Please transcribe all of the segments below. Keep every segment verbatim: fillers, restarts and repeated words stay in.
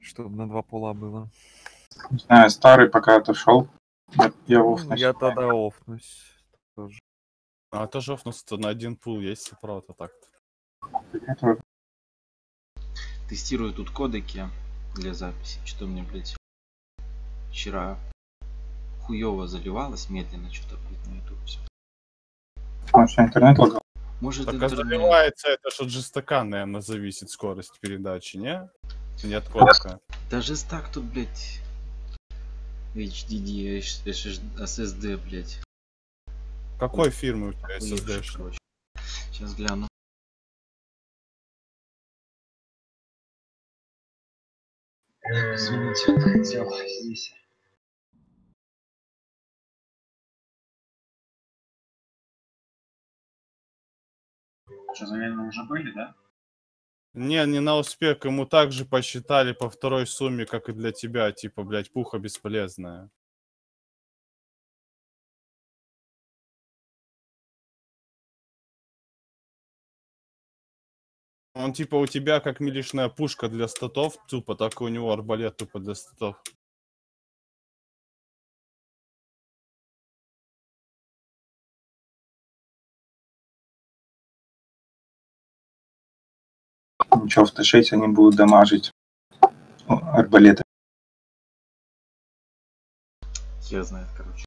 чтобы на два пола было. Не знаю, старый пока отошел. Я, я, Ну, офнусь. я тогда офнусь тоже. А тоже офнуться на один пул есть, правда, так-то. Я тоже. Тестирую тут кодеки для записи. Что мне, блядь, вчера хуёво заливалось медленно, что-то, блядь, на YouTube все. Потому что интернет лагал. Может, Так а интернет... заливается, это ж от жестока, наверное, зависит скорость передачи, не? Не от кодека. Даже так тут, блядь, эйч ди ди, эс эс ди, блядь. Какой фирмы у тебя эс эс Охуевший, ди? короче. Сейчас гляну. Извините, вот хотел здесь. Что, замены уже были, да? Не, не на успех, ему также посчитали по второй сумме, как и для тебя, типа, блядь, пуха бесполезная. Он типа у тебя как милишная пушка для статов тупо, так и у него арбалет тупо для статов. Ничего, в Т шесть они будут дамажить арбалеты. Я знаю, короче.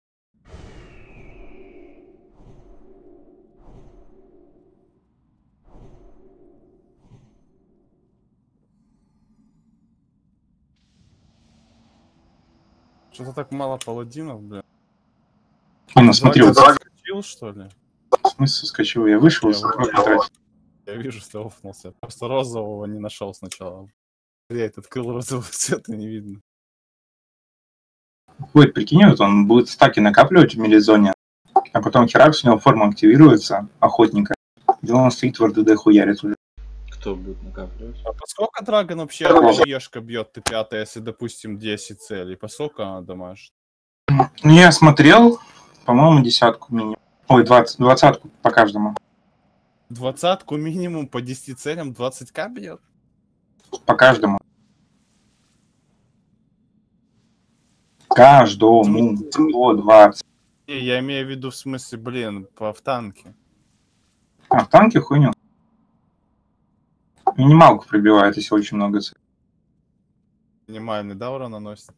Что-то так мало паладинов, бля. Не, ну смотри, вот Соскочил, что ли? в смысле соскочил, я вышел, Я, и потратил. я вижу, что офнулся. Просто розового не нашел сначала. Блять, открыл розовый цвет и не видно. Будет, прикинь, вот он будет стаки накапливать в милизоне, а потом херакс, у него форма активируется, охотника, и он стоит в эр дэ дэ хуярит уже. Кто будет накапливать? А по сколько Драгон вообще ешка бьет ты пятая, если, допустим, десять целей? По сколько она дамажит? Ну, я смотрел, по-моему, десятку минимум. Ой, двадцать, двадцатку по каждому. Двадцатку минимум по десяти целям двадцать ка бьет? По каждому. Каждому по двадцать. Не, я имею в виду в смысле, блин, по в танке. А в танке хуйню. Минималку пробивает, если очень много целей. Минимальный, да, урон наносит?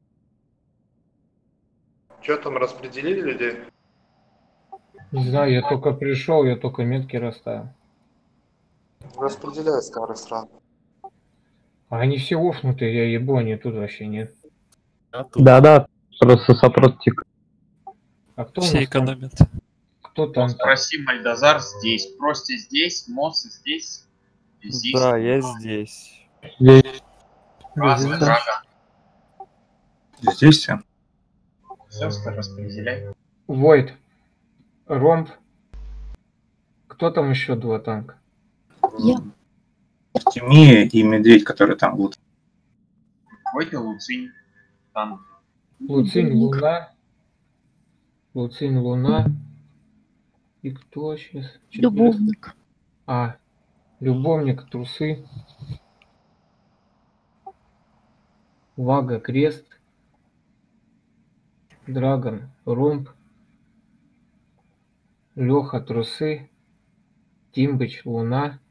Что там, распределили людей? Не знаю, я только пришел, я только метки расставил. Распределяют старый сран. А они все офнутые, я ебу, они тут вообще нет. А тут? Да-да, просто сопротик. А кто Все у нас там? экономят. Кто там? Спроси, Мальдазар здесь. Прости здесь, Мосс здесь. И здесь. Да, я здесь. Здесь. Разный Здесь. Драгон. Здесь все. Все, распределяй. Войд. Ромб. Кто там еще два танка? Я. Тимия и Медведь, который там вот. Войт и Луцинь. Там. Луцинь, Луна. Луцинь, Луна. И кто сейчас? Любовник. А, любовник, трусы. Вага, крест. Драгон, ромб. Леха, трусы. Тимбыч, луна.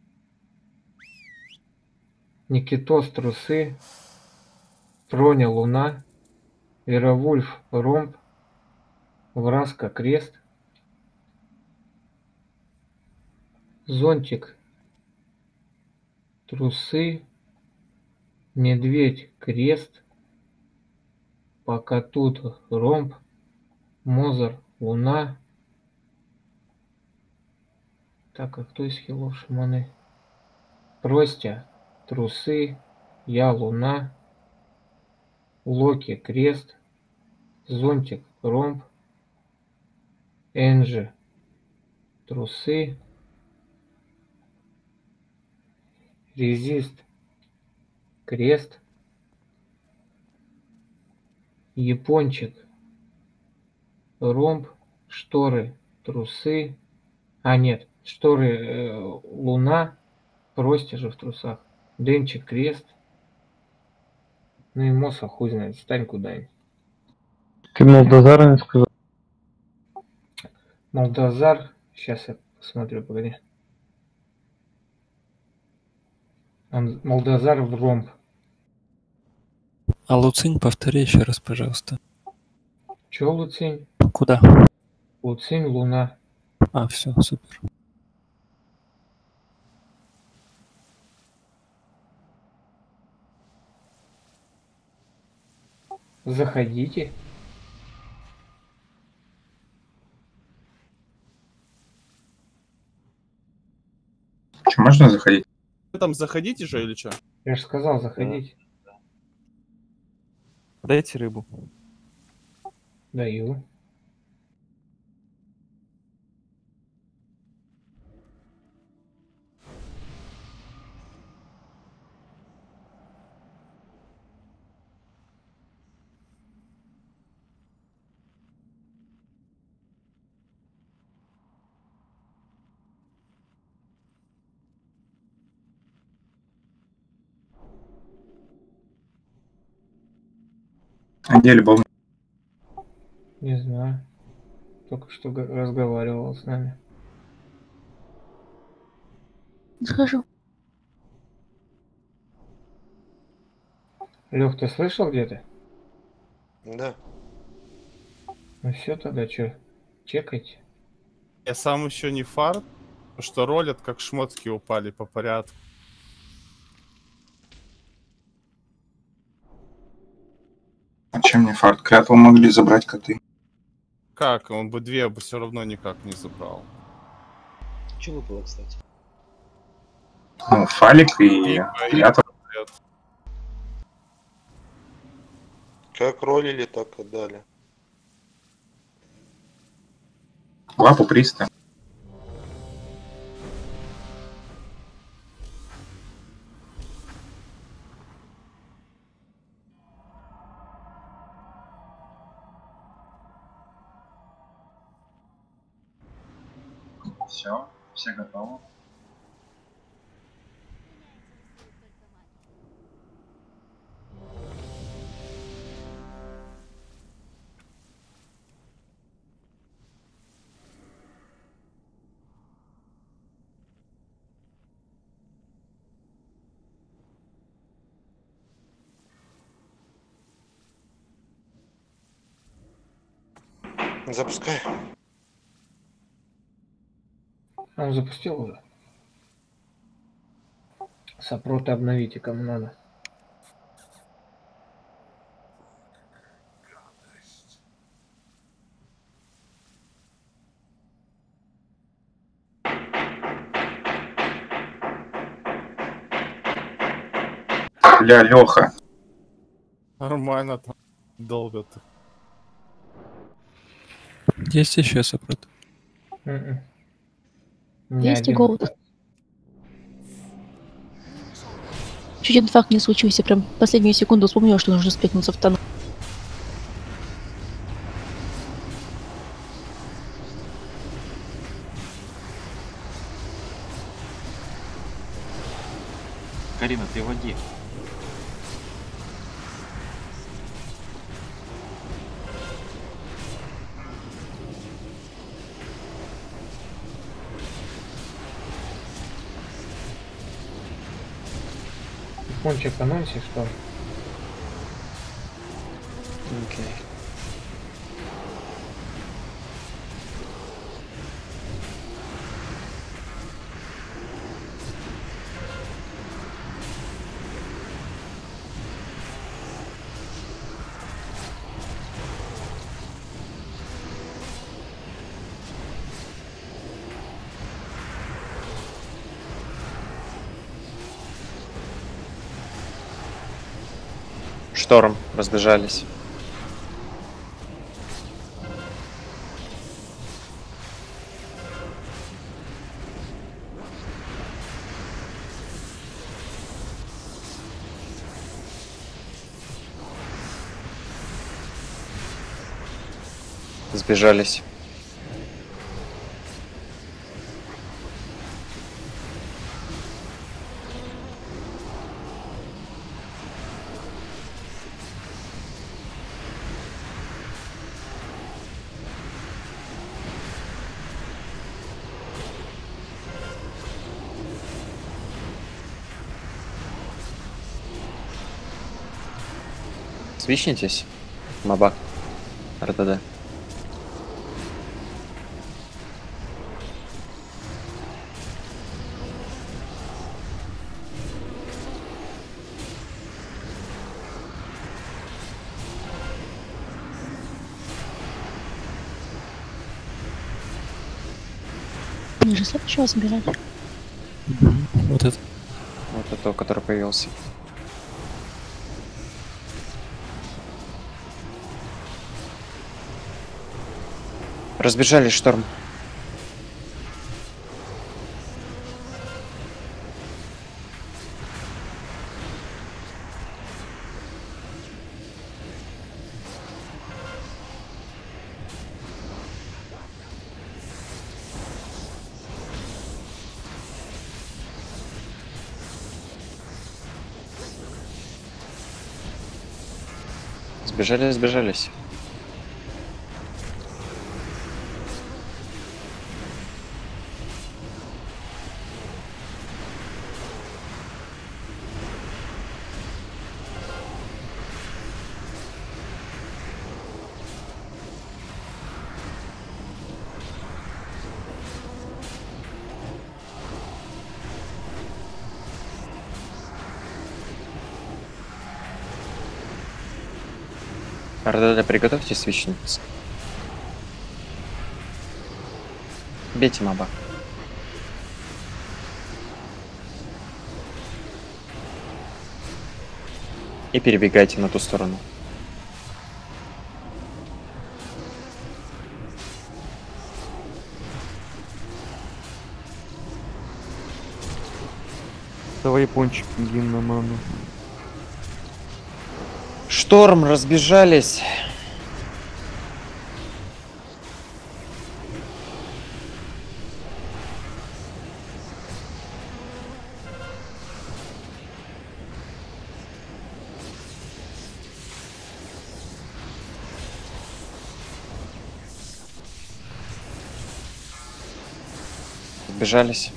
Никитос, трусы. Троня, луна. Веровульф, ромб. Враска, крест. Зонтик, трусы. Медведь, крест. Пока тут ромб. Мозар, луна. Так, а кто из хилов шаманы? Простя, трусы. Я, луна. Локи, крест. Зонтик, ромб. Энджи, трусы. Резист, крест. Япончик, ромб. Шторы, трусы. А, нет, шторы, э, луна. Прости же в трусах. Денчик, крест. Ну и Моса хуй знает, стань куда-нибудь. Ты Молдозара не сказал? Молдозар, сейчас я посмотрю, погоди. Он, Молдозар в ромб. А Луцинь, повтори еще раз, пожалуйста. Чё Луцинь? Куда? Луцинь, Луна. А, все, супер. Заходите. Что, можно заходить? Вы там заходите же или что? Я же сказал, заходите. Дайте рыбу. Даю. А где любовник? Не знаю. Только что га- разговаривал с нами. Схожу. Лех, ты слышал где-то? Да. Ну все тогда что? Чекайте. Я сам еще не фарт, потому что ролят, как шмотки упали по порядку. А чем не фарт? Клятву могли забрать коты. Как? Он бы две бы все равно никак не забрал. Что выпало, кстати? Ну, фалик и И- клятва. Как ролили, так отдали. Лапу приста. Все, все готовы. Запускай. А он запустил уже. Сопроты обновите, кому надо. Бля, Леха. Нормально там долбят. Есть еще сопрот? М-м. Не Есть один. голод. Чуть инфаркт не случился, прям в последнюю секунду вспомнила, что нужно спрятаться в тоннель. Карина, ты в воде. Кончик анонсе, что ли? Окей. Шторм, разбежались. Сбежались. свичнитесь. Маба. РТД. Ниже следующего собирать. Вот это. Вот это, который появился. Разбежались, шторм. Сбежали, сбежались. РДД, приготовьтесь свечниц. Бейте моба. И перебегайте на ту сторону. Давай пончик гимн на ману. Шторм, разбежались. Разбежались.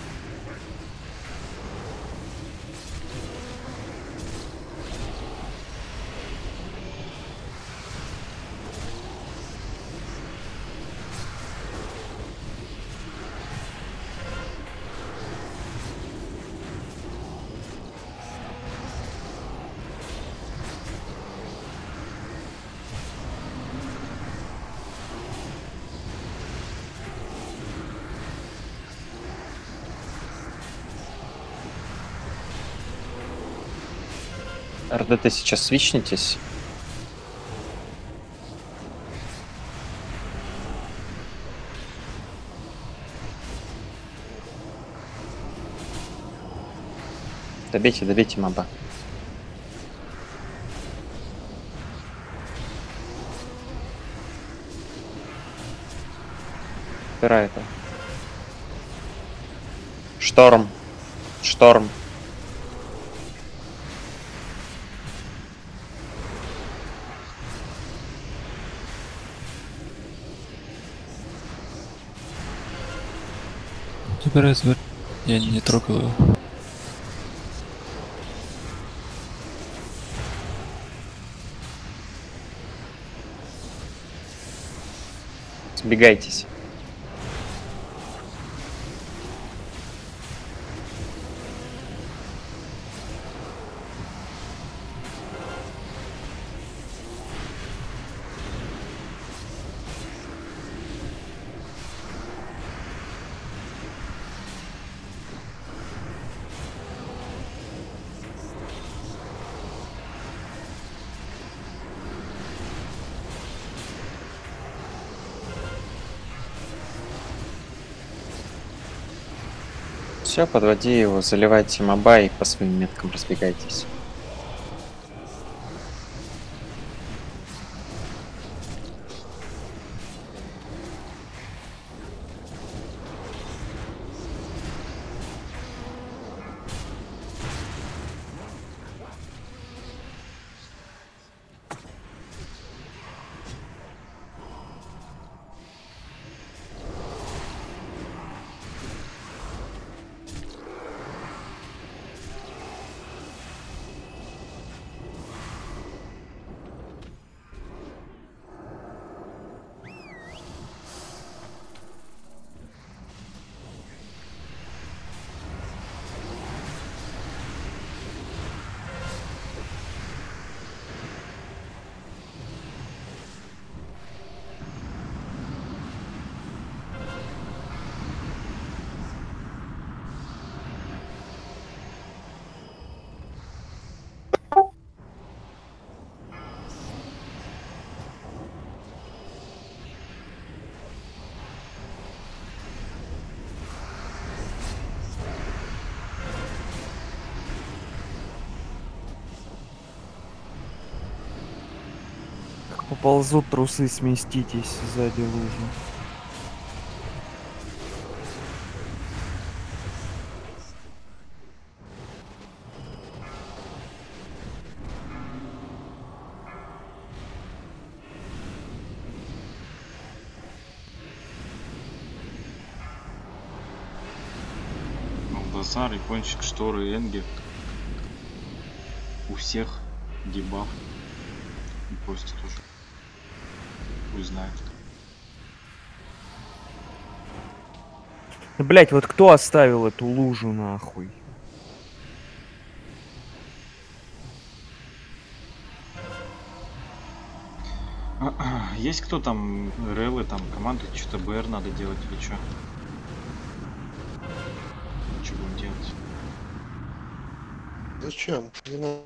РДТ сейчас свичнитесь. Добейте, добейте моба. Убирай это. Шторм. Шторм. Забирай, забирай. Я не трогал его. Сбегайтесь. Все, подводи его, заливайте моба и по своим меткам разбегайтесь. Поползут трусы, сместитесь сзади лужи. Алдазар, икончик, шторы, Энги. У всех дебаф. И Костя тоже. Пусть знает. Блять, вот кто оставил эту лужу нахуй? Есть кто там, релы, там, команды, что-то БР надо делать или что? Что будем делать? Зачем? Не надо.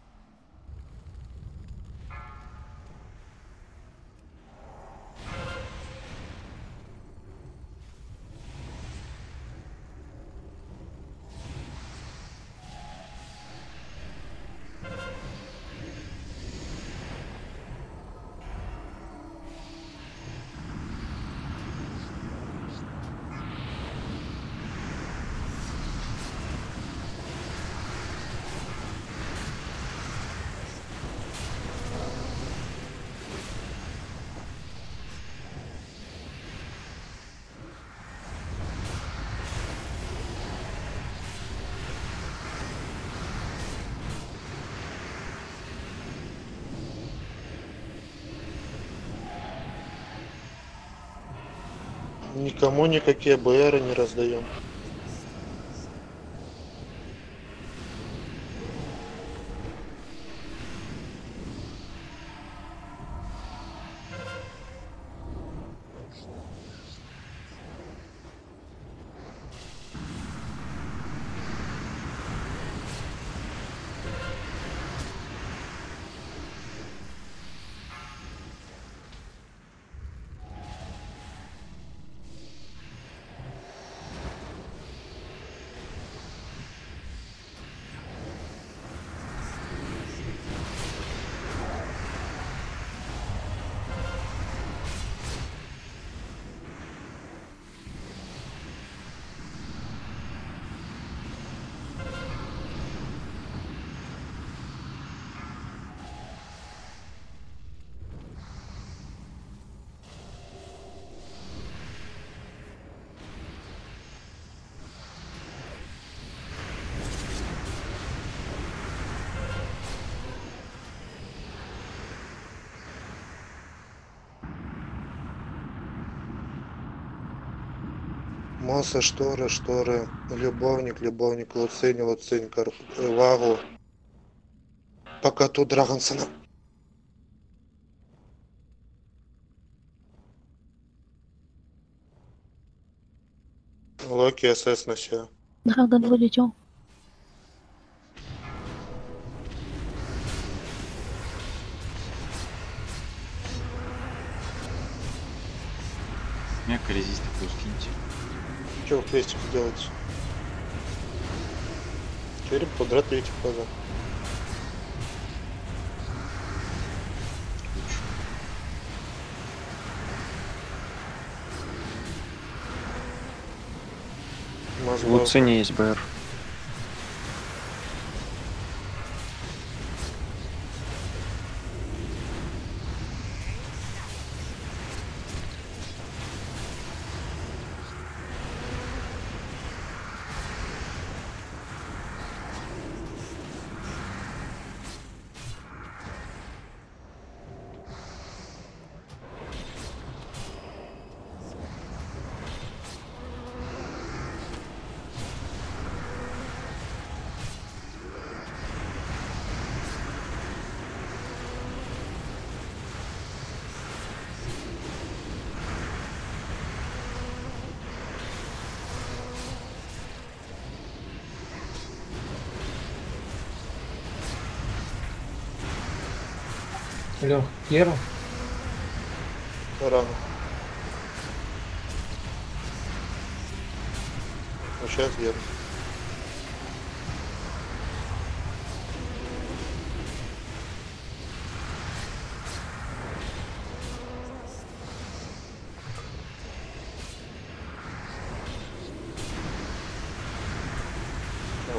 Никому никакие БРы не раздаем. Масса, шторы, шторы, любовник, любовник, луцинь, луцинь, кар... вагу. Пока тут Драгонсона. Локи, СС на все. Драгон вылетел. Мягко резистор плюс киньте. Что в крестик делать? Череп, квадрат, третий фаза. В Луцине есть БР. Лех, Кера? Рано. Ну сейчас еду.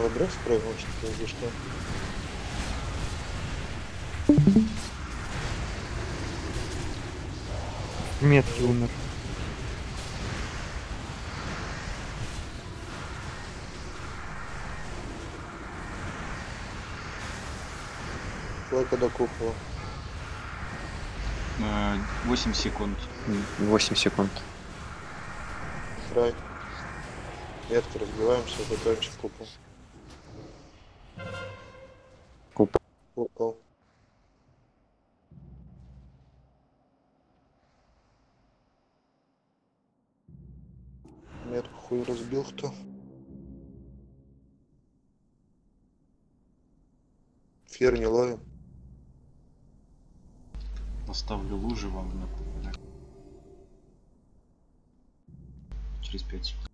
Лабрек спрыгнул, что ли, что? Метки умер. Сколько до купола? Э, восемь секунд. восемь секунд. Край. Метки разбиваемся, закончим купол. Купол. Купол. Метку хуй разбил кто? Фер не ловим. Оставлю лужи вам на куполе. Через пять секунд.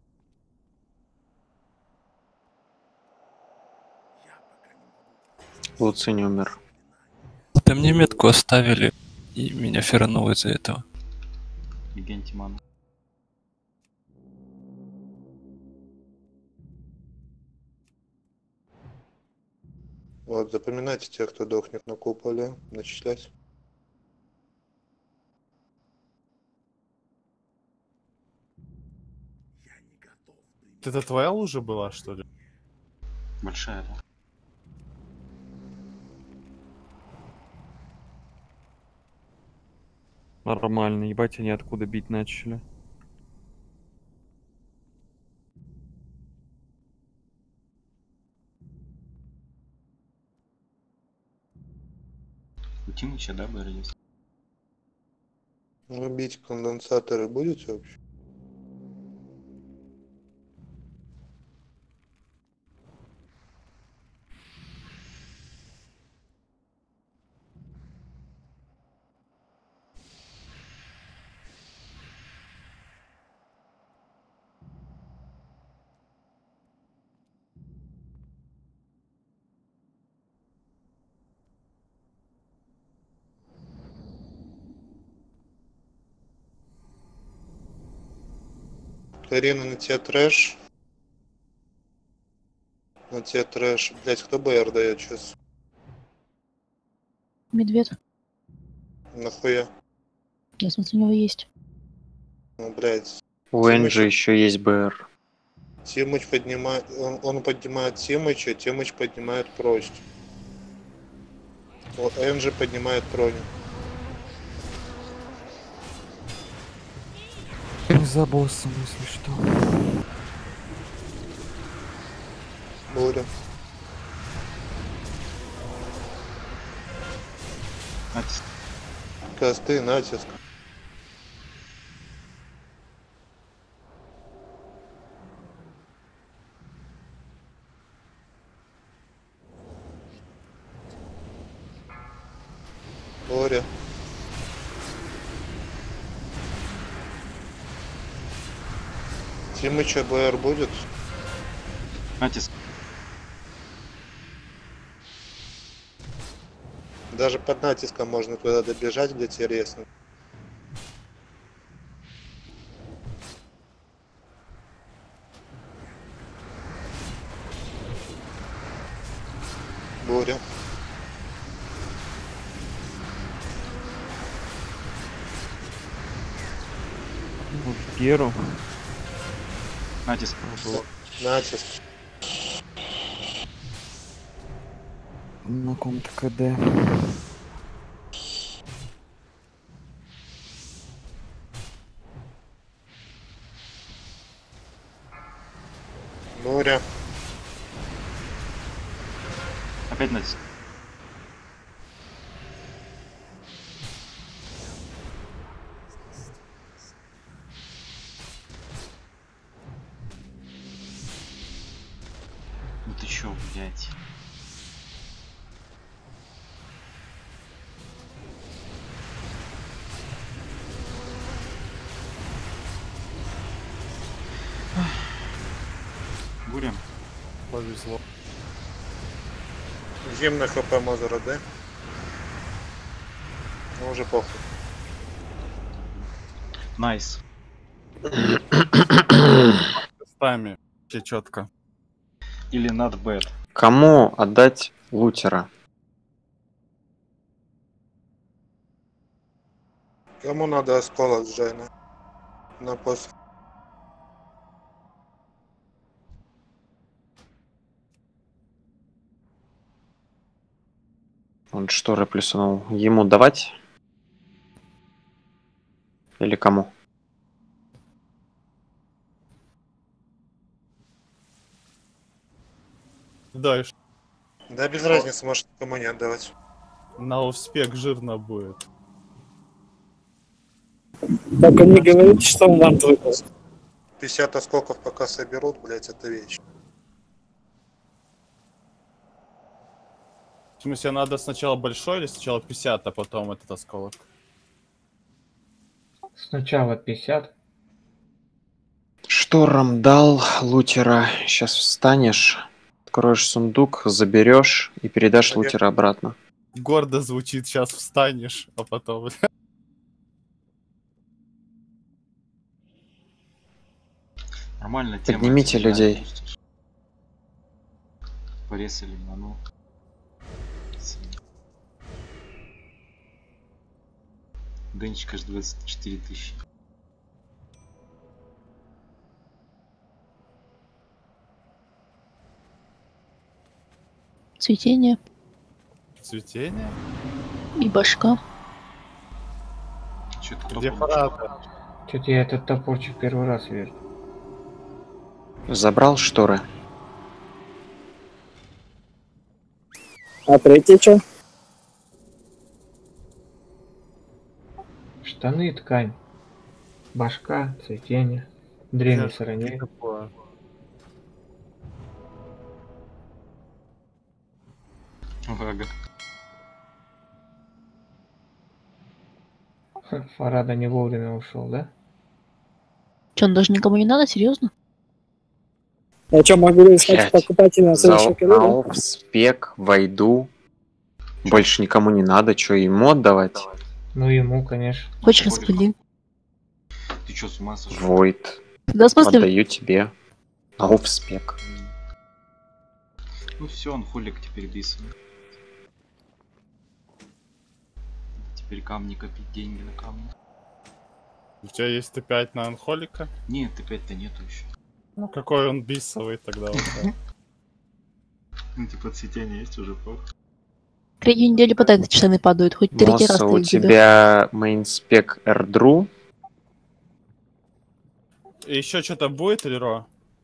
Луцини умер. Да мне метку оставили, и меня феранул из-за этого. Легенти ману. Вот, запоминайте тех, кто дохнет на куполе, начислять. Это твоя лужа была, что ли? Большая, да? Нормально, ебать, они откуда бить начали. У Тимыча, да, БР есть? Вы бить конденсаторы будете вообще? Карина, на тебе трэш. На тебе трэш. Блять, кто БР дает сейчас? Медведь. Нахуя? Я смотрю, у него есть. Ну, блять. У Энджи еще есть БР. Тимыч поднимает... Он, он поднимает Тимыча, Тимыч поднимает Прость. О, Энджи поднимает Троню. За боссом, если что. Буря. Натиск. Косты, натиск. Буря. Тимыча БР будет? Натиск. Даже под натиском можно туда добежать, где тебе резнут. Буря. Геру. Натиск. Натиск. На ком-то КД. Буря. Опять натиск. Ну ты чё, блядь? Буря. Повезло. Зимный ХП Мозера, да? Ну уже похуй. Найс. Костами. Все четко. Или not bad. Кому отдать лутера? Кому надо осколок с Джайна? На пост. Он шторы плюсанул. Ему давать? Или кому? Дальше. Да без разницы, может кому не отдавать. На успех жирно будет. Только не говорите, что он вам выпал. пятьдесят осколков пока соберут, блять, это вещь. В смысле, надо сначала большой или сначала пятьдесят, а потом этот осколок? Сначала пятьдесят. Шторм дал лутера. Сейчас встанешь, откроешь сундук, заберешь и передашь лутера обратно. Гордо звучит, сейчас встанешь, а потом... Нормально тема. Поднимите людей. Порезали ману. Денчик аж двадцать четыре тысячи. Цветение Цветение? и башка. Где Фарада? Чё-то я этот топорчик первый раз вижу. Забрал шторы. А третий что? Штаны и ткань. Башка, цветение. Древний сараней. Ага. Фарада не вовремя ушел, да? Че, он даже никому не надо, серьезно? Я что, могу искать Блядь. покупателя на следующий коридор? в спек, войду. Больше никому не надо, что ему отдавать? Ну ему, конечно. Хочешь распределим? Ты чё, с ума сошел? Войд. Да, в смысле? Отдаю тебе. Ау в спек. Ну все, он хулик теперь бисом. Теперь камни копить, деньги на камни. У тебя есть Т пять на анхолика? Нет, Т пять-то нету еще. Ну какой он бисовый тогда уже. Ну типа цветение есть уже, пох. Третью неделю подряд эти штаны падают, хоть третий раз Мосса, ты у их заберешь. тебя мейнспек эрдру. И еще что-то будет или ро?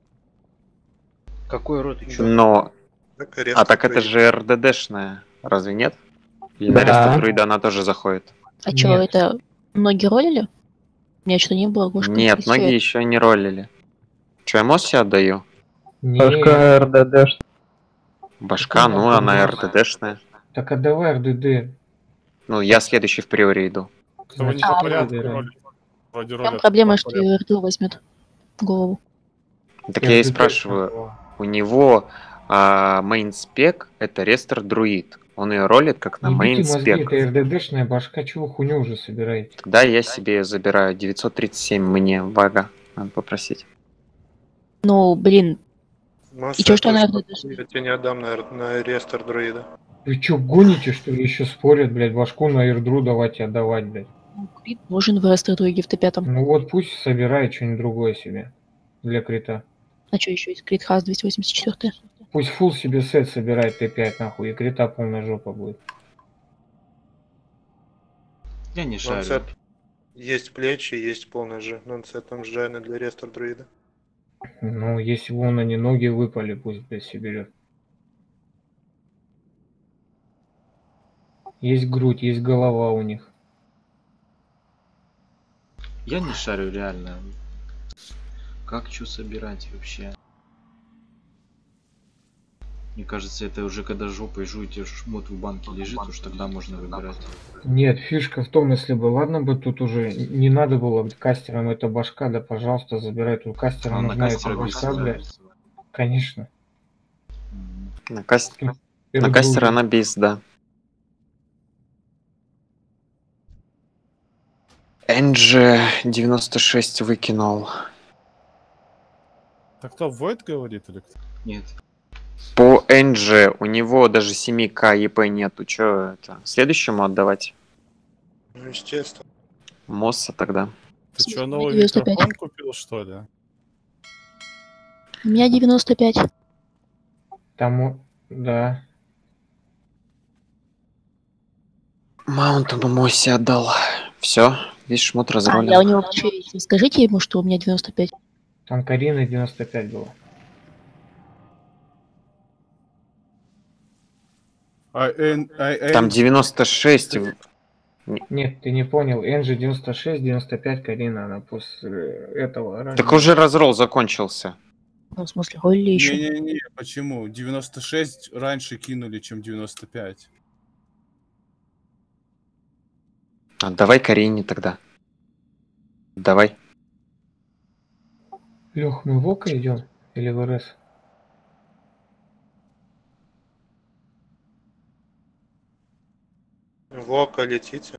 Какой рот еще? Но... Так, А так это же РДДшная, разве нет? Или на Да. рестатруида она тоже заходит? А чё, Нет. это многие ролили? У меня что-то не было, Гошка. Нет, интересует. многие еще не ролили. Че, я Моссе отдаю? Не, Башка РДД. Башка, ну она РДДшная. так отдавай РДД. Ну, я следующий в приоре иду. Кто не Значит, по порядку выбираем. ролит? Вроде В чем ролят проблема, по что порядку. РД возьмет голову? Так я и РДД спрашиваю, сначала. у него мейнспек это рестор друид. Он ее ролит как на Ебите мозги, мейнспек. это РДДшная башка, чего хуйню уже собираете? Тогда я себе ее забираю. девятьсот тридцать семь мне, Вага. Надо попросить. Ну, блин, Масса и чё, что она точно. РДДшная? Я тебе не отдам на, р- на реестр друида. Вы чё, гоните, что ли, еще спорят, блядь, башку на ирдру давайте отдавать, блядь. Крит нужен в рестратуиге в Т пять. Ну вот пусть собирает что-нибудь другое себе для крита. А что еще есть? Крит Хас двести восемьдесят четыре. Пусть фул себе сет собирает Т пять, нахуй, и крита полная жопа будет. Я не шарю. Нонсет. Есть плечи, есть полный же. Нонсет там Джайна для реестр друида. Ну, если вон они ноги выпали, пусть, блядь, соберет. Есть грудь, есть голова у них. Я не шарю реально. Как что собирать вообще? Мне кажется, это уже когда жопой жуете, шмот в банке лежит, уж тогда можно выбирать. Нет, фишка в том, если бы, ладно бы тут уже не надо было быть кастером, эта башка, да пожалуйста, забирай тут кастера, А на нужна эта кастера башка, быстро, блядь. Конечно. На, каст... на Ирдру. кастера она бейс, да. Энджи девяносто шесть выкинул. Так кто, Войд говорит или кто? Нет. По Энджи у него даже семь ка ЕП нету. Чё это? Следующему отдавать? Ну, естественно. Мосса тогда. Ты что, новый девяносто пять. микрофон купил, что ли? У меня девяносто пять. Тому, да. Маунтону Моссе отдал. Все, весь шмот А, разролен. я у него вообще... Скажите ему, что у меня девяносто пять. Там Карина девяносто пять было. А, эн, а, эн... Там девяносто шесть. Нет, ты не понял. Энджи девяносто шесть, девяносто пять, Карина, она после этого... Так ранее. уже разрол закончился. Ну, в смысле, Холли еще. Не-не-не, почему? девяносто шесть раньше кинули, чем девяносто пять. Отдавай Карине тогда. Давай. Лех, мы в ОКО идем? Или в РС? В око летите.